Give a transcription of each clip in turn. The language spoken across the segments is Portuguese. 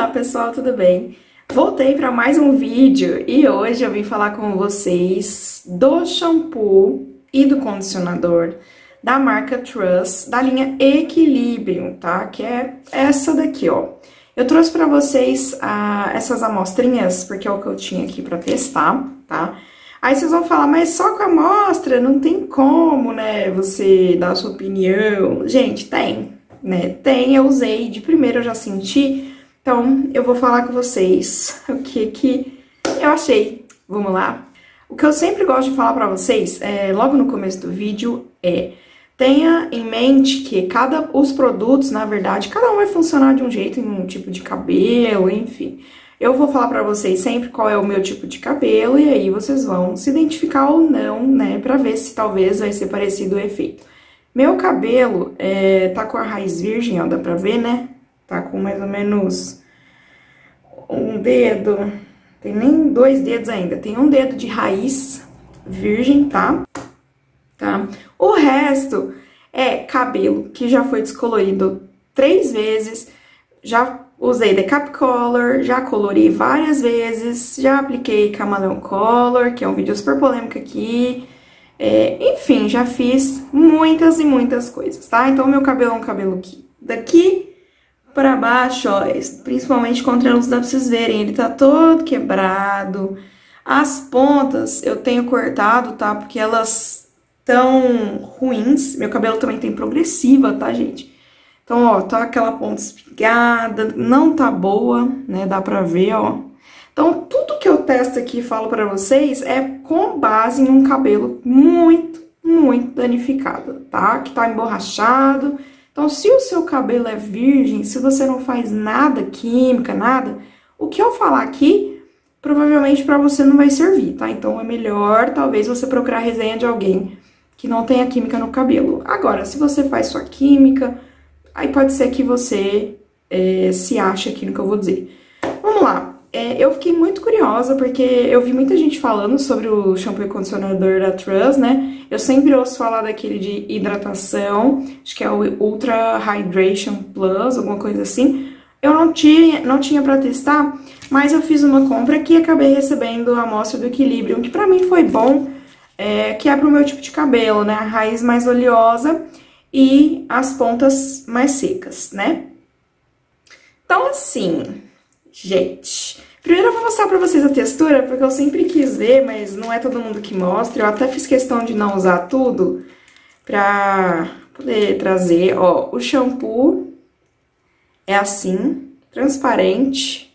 Olá pessoal, tudo bem? Voltei para mais um vídeo e hoje eu vim falar com vocês do shampoo e do condicionador da marca Trust, da linha Equilibrium, tá? Que é essa daqui, ó. Eu trouxe para vocês essas amostrinhas porque é o que eu tinha aqui para testar, tá? Aí vocês vão falar, mas só com a amostra não tem como, né, você dar a sua opinião. Gente, tem, né? Tem, eu usei, de primeiro eu já senti. Então, eu vou falar com vocês o que eu achei. Vamos lá? O que eu sempre gosto de falar pra vocês, logo no começo do vídeo, tenha em mente que os produtos, na verdade, cada um vai funcionar de um jeito, em um tipo de cabelo, enfim. Eu vou falar pra vocês sempre qual é o meu tipo de cabelo, e aí vocês vão se identificar ou não, né, pra ver se talvez vai ser parecido o efeito. Meu cabelo tá com a raiz virgem, ó, dá pra ver, né? Tá com mais ou menos um dedo, tem nem 2 dedos ainda, tem um dedo de raiz virgem, tá? O resto é cabelo que já foi descolorido 3 vezes, já usei Decap Color, já colori várias vezes, já apliquei Camaleon Color, que é um vídeo super polêmico aqui, enfim, já fiz muitas e muitas coisas, tá? Então, meu cabelo é um cabelo daqui pra baixo, ó, principalmente contra a luz, dá pra vocês verem, ele tá todo quebrado. As pontas eu tenho cortado, tá? Porque elas tão ruins. Meu cabelo também tem progressiva, tá, gente? Então, ó, tá aquela ponta espigada, não tá boa, né? Dá pra ver, ó. Então, tudo que eu testo aqui e falo pra vocês é com base em um cabelo muito, muito danificado, tá? Que tá emborrachado. Então, se o seu cabelo é virgem, se você não faz nada química, nada, o que eu falar aqui, provavelmente pra você não vai servir, tá? Então, é melhor, talvez, você procurar resenha de alguém que não tenha química no cabelo. Agora, se você faz sua química, aí pode ser que você se ache aqui no que eu vou dizer. Vamos lá. Eu fiquei muito curiosa, porque eu vi muita gente falando sobre o shampoo e condicionador da Trust, né? Eu sempre ouço falar daquele de hidratação, acho que é o Ultra Hydration Plus, alguma coisa assim. Eu não tinha pra testar, mas eu fiz uma compra aqui e acabei recebendo a amostra do Equilibrium, que pra mim foi bom, que é pro meu tipo de cabelo, né? A raiz mais oleosa e as pontas mais secas, né? Então, assim, gente, primeiro eu vou mostrar pra vocês a textura, porque eu sempre quis ver, mas não é todo mundo que mostra. Eu até fiz questão de não usar tudo pra poder trazer. Ó, o shampoo é assim, transparente,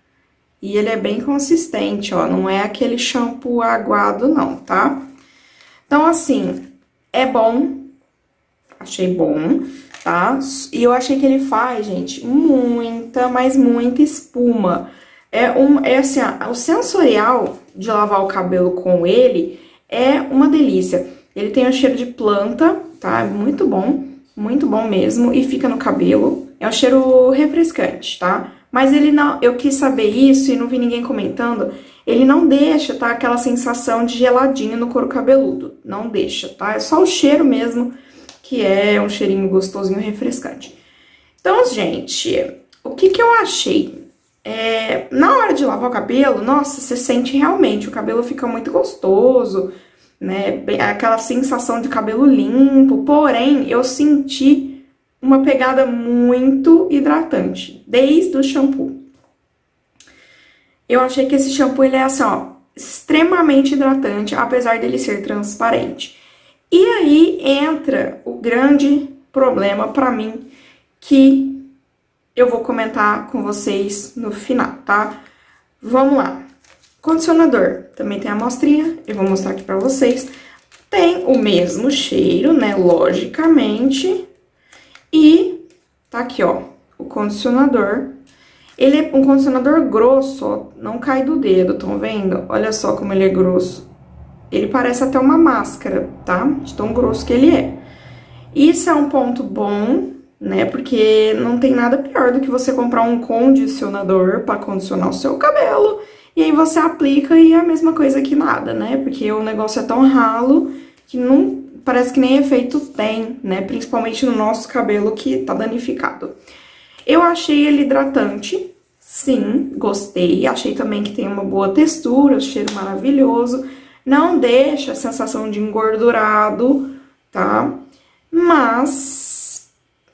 e ele é bem consistente, ó, não é aquele shampoo aguado não, tá? Então, assim, é bom, achei bom, tá? E eu achei que ele faz, gente, muita, mas muita espuma. Assim, ó, o sensorial de lavar o cabelo com ele é uma delícia. Ele tem um cheiro de planta, tá? Muito bom mesmo, e fica no cabelo. É um cheiro refrescante, tá? Mas ele não, eu quis saber isso e não vi ninguém comentando, ele não deixa, tá? Aquela sensação de geladinho no couro cabeludo, não deixa, tá? É só o cheiro mesmo, que é um cheirinho gostosinho, refrescante. Então, gente, o que eu achei? Na hora de lavar o cabelo, nossa, você sente realmente, o cabelo fica muito gostoso, né? Aquela sensação de cabelo limpo, porém, eu senti uma pegada muito hidratante, desde o shampoo. Eu achei que esse shampoo, ele é assim, ó, extremamente hidratante, apesar dele ser transparente. E aí entra o grande problema pra mim, que eu vou comentar com vocês no final, tá? Vamos lá. Condicionador, também tem a amostrinha, eu vou mostrar aqui pra vocês. Tem o mesmo cheiro, né, logicamente. E tá aqui, ó, o condicionador. Ele é um condicionador grosso, ó, não cai do dedo, estão vendo? Olha só como ele é grosso. Ele parece até uma máscara, tá? De tão grosso que ele é. Isso é um ponto bom, né? Porque não tem nada pior do que você comprar um condicionador para condicionar o seu cabelo e aí você aplica e é a mesma coisa que nada, né? Porque o negócio é tão ralo que não parece que nem efeito tem, né? Principalmente no nosso cabelo que tá danificado. Eu achei ele hidratante, sim, gostei. Achei também que tem uma boa textura, cheiro maravilhoso. Não deixa a sensação de engordurado, tá? Mas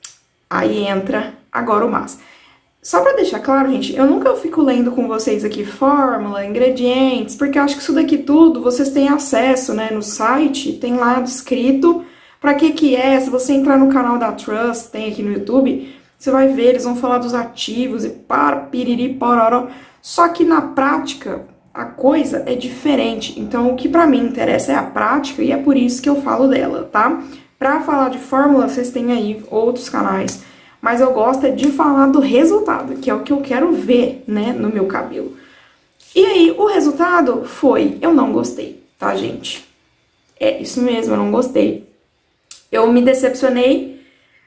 aí entra agora o mas. Só pra deixar claro, gente, eu nunca fico lendo com vocês aqui fórmula, ingredientes, porque eu acho que isso daqui tudo vocês têm acesso, né, no site, tem lá descrito pra que é. Se você entrar no canal da Trust, tem aqui no YouTube, você vai ver, eles vão falar dos ativos e piriri, pororó. Só que na prática, a coisa é diferente. Então, o que pra mim interessa é a prática e é por isso que eu falo dela, tá? Pra falar de fórmula, vocês têm aí outros canais. Mas eu gosto de falar do resultado, que é o que eu quero ver, né, no meu cabelo. E aí, o resultado foi, eu não gostei, tá, gente? É isso mesmo, eu não gostei. Eu me decepcionei,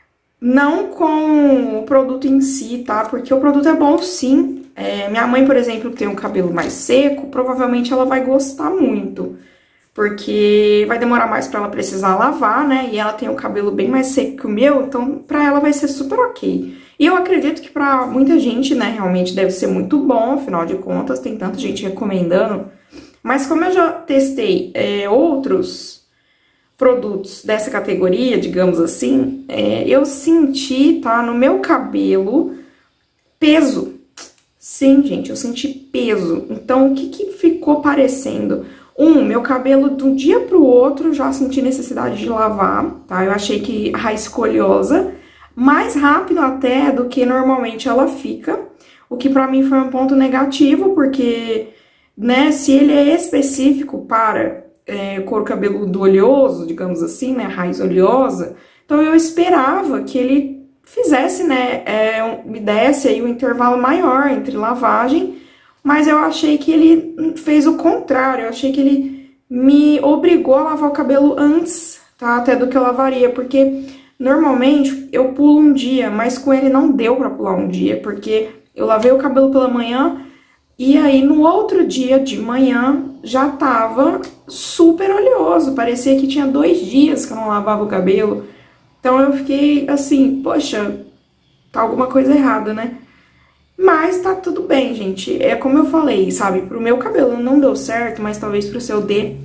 não com o produto em si, tá? Porque o produto é bom, sim. Minha mãe, por exemplo, que tem um cabelo mais seco, provavelmente ela vai gostar muito. Porque vai demorar mais pra ela precisar lavar, né? E ela tem o cabelo bem mais seco que o meu, então pra ela vai ser super ok. E eu acredito que pra muita gente, né, realmente deve ser muito bom, afinal de contas, tem tanta gente recomendando. Mas como eu já testei outros produtos dessa categoria, digamos assim, eu senti, tá, no meu cabelo, peso. Sim, gente, eu senti peso. Então, o que que ficou parecendo? Meu cabelo, de um dia pro outro, já senti necessidade de lavar, tá? Eu achei que a raiz ficou oleosa, mais rápido até do que normalmente ela fica, o que pra mim foi um ponto negativo, porque, né, se ele é específico para couro cabeludo oleoso, digamos assim, né, raiz oleosa, então eu esperava que ele fizesse, né, me desse aí um intervalo maior entre lavagem, mas eu achei que ele fez o contrário, eu achei que ele me obrigou a lavar o cabelo antes, tá, até do que eu lavaria, porque normalmente eu pulo um dia, mas com ele não deu pra pular um dia, porque eu lavei o cabelo pela manhã, e aí no outro dia de manhã já tava super oleoso, parecia que tinha 2 dias que eu não lavava o cabelo. Então eu fiquei assim, poxa, tá alguma coisa errada, né? Mas tá tudo bem, gente. É como eu falei, sabe? Pro meu cabelo não deu certo, mas talvez pro seu dê.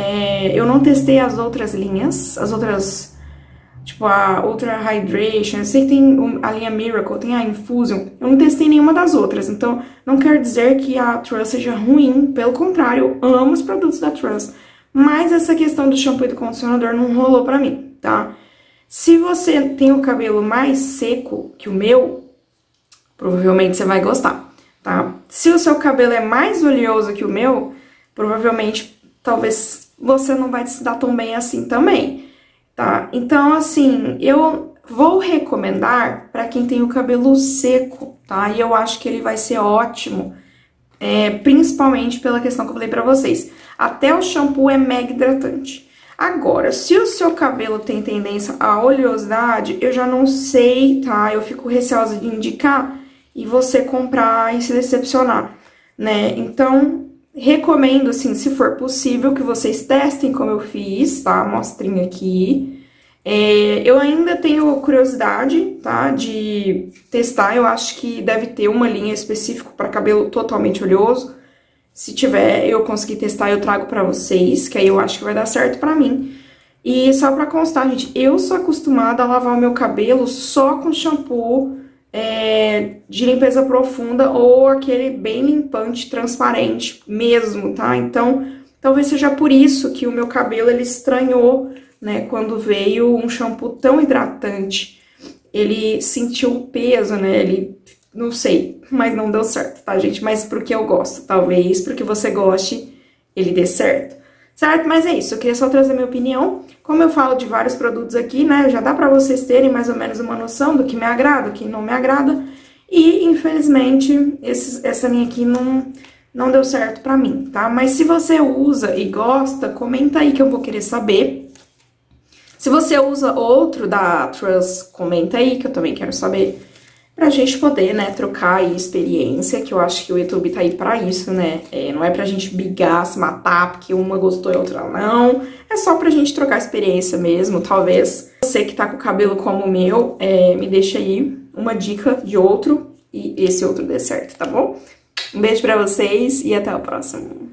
Eu não testei as outras linhas, as outras, tipo a Ultra Hydration. Eu sei que tem a linha Miracle, tem a Infusion. Eu não testei nenhuma das outras, então não quer dizer que a Trust seja ruim. Pelo contrário, eu amo os produtos da Trust. Mas essa questão do shampoo e do condicionador não rolou pra mim, tá? Se você tem o cabelo mais seco que o meu, provavelmente você vai gostar, tá? Se o seu cabelo é mais oleoso que o meu, provavelmente, talvez você não vai se dar tão bem assim também, tá? Então, assim, eu vou recomendar pra quem tem o cabelo seco, tá? E eu acho que ele vai ser ótimo, principalmente pela questão que eu falei pra vocês. Até o shampoo é mega hidratante. Agora, se o seu cabelo tem tendência à oleosidade, eu já não sei, tá? Eu fico receosa de indicar e você comprar e se decepcionar, né? Então, recomendo, assim, se for possível, que vocês testem como eu fiz, tá? Mostrinha aqui. Eu ainda tenho curiosidade, tá? De testar, eu acho que deve ter uma linha específica para cabelo totalmente oleoso. Se tiver, eu conseguir testar, eu trago pra vocês, que aí eu acho que vai dar certo pra mim. E só pra constar, gente, eu sou acostumada a lavar o meu cabelo só com shampoo de limpeza profunda ou aquele bem limpante, transparente mesmo, tá? Então, talvez seja por isso que o meu cabelo, ele estranhou, né, quando veio um shampoo tão hidratante. Ele sentiu o peso, né, ele... Não sei, mas não deu certo, tá, gente? Mas porque eu gosto, talvez porque você goste, ele dê certo. Certo? Mas é isso, eu queria só trazer minha opinião. Como eu falo de vários produtos aqui, né, já dá pra vocês terem mais ou menos uma noção do que me agrada, do que não me agrada. E, infelizmente, essa linha aqui não deu certo pra mim, tá? Mas se você usa e gosta, comenta aí que eu vou querer saber. Se você usa outro da Trust, comenta aí que eu também quero saber. Pra gente poder, né, trocar aí experiência, que eu acho que o YouTube tá aí pra isso, né? Não é pra gente brigar, se matar, porque uma gostou e a outra não. É só pra gente trocar experiência mesmo. Talvez você que tá com o cabelo como o meu, me deixe aí uma dica de outro e esse outro dê certo, tá bom? Um beijo pra vocês e até o próximo.